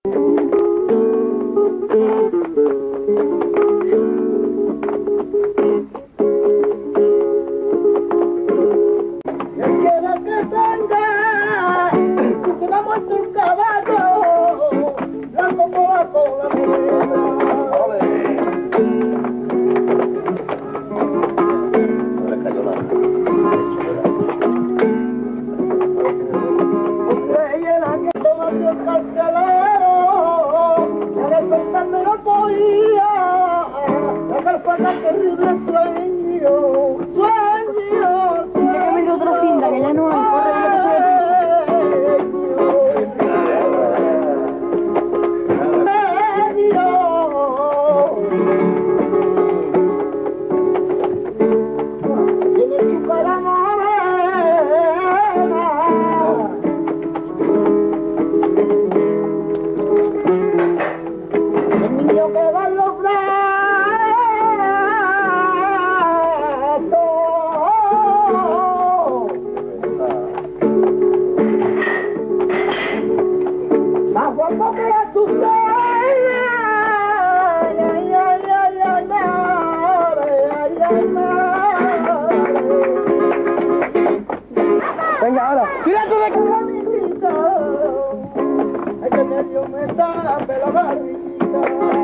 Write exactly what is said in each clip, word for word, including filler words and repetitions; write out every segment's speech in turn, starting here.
Venga, ahora. ¡Tírate de cabecita! ¡Ay, que medio me tape la barriguita!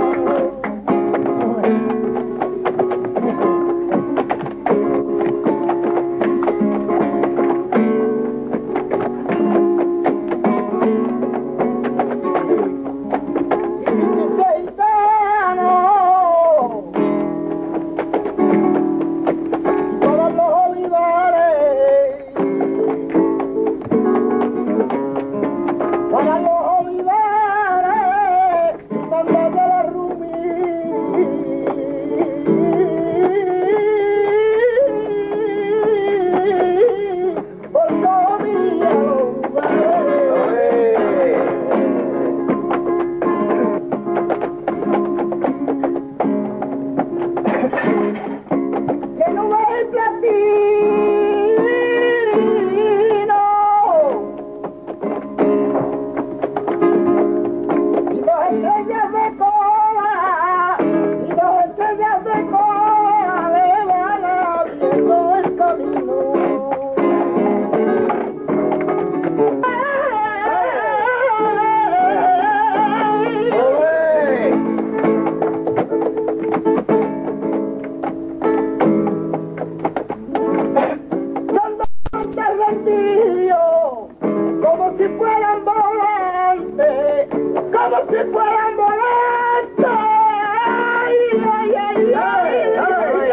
Como si fueran volantes, como si fueran volantes. Ay, ay, ay, ay, ay,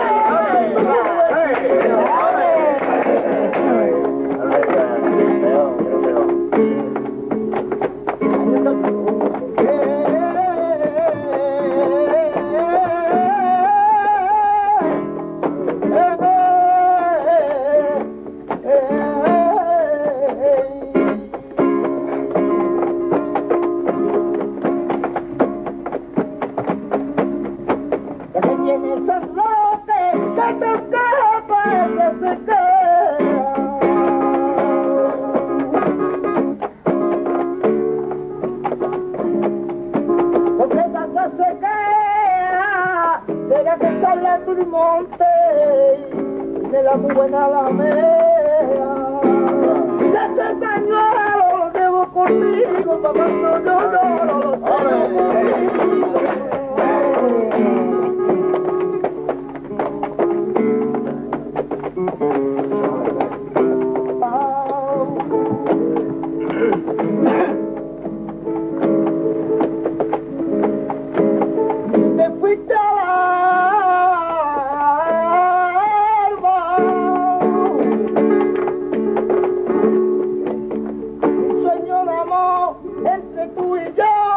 del monte, de la buena alameda, de ese pañuelo lo llevo conmigo, pa' cuando yo lloro lo tengo conmigo. Entre tú y yo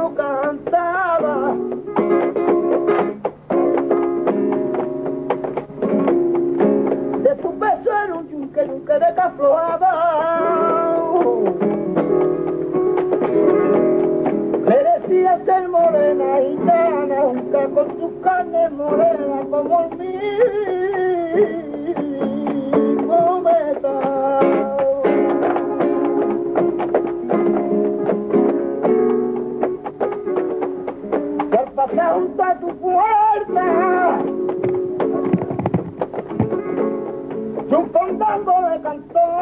coro cantaba. De tu peso era un yunque, yunque de que aflojaba. Le decía ser morena gitana, junta con tu carne morena como el mismo metal. Y al pasar junto a tu puerta, yo un fandango de cantor.